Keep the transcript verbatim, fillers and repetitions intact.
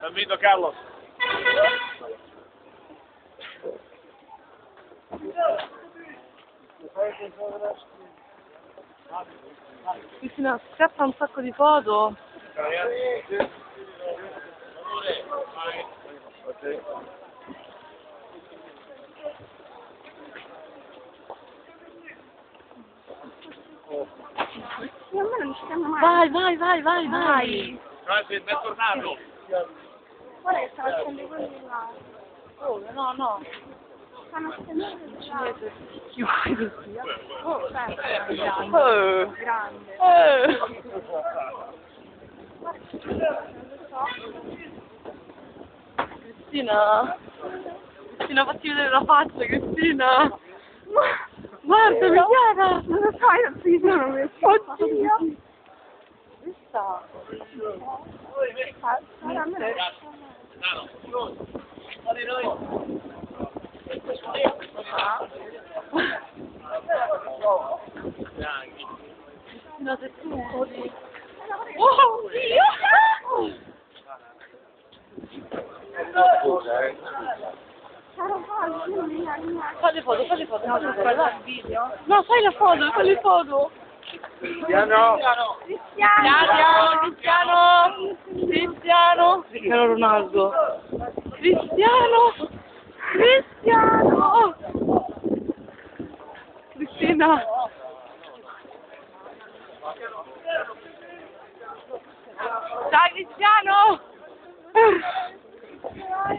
Invito Carlos. Cristina, scappa un sacco di foto. Vai, vai, vai, vai, vai. È tornato. Guarda che stava scendendo quelli là. Oh, no, no. Stanno scendendo quelli là. Chiudi. Oh, certo, grande. Oh. Grande. Oh. Cristina. Cristina, fatti vedere la faccia, Cristina. Guarda, mi chiama. Non lo sai, non si sono messi. Oddio. Questa. Cristina, se tu così. Oh, Dio! Fai le foto, fai le foto. No, fai il video. No, fai la foto, fai le foto. Cristiano. Cristiano, Cristiano, Cristiano, Cristiano Ronaldo. Cristiano, Cristiano. Cristina.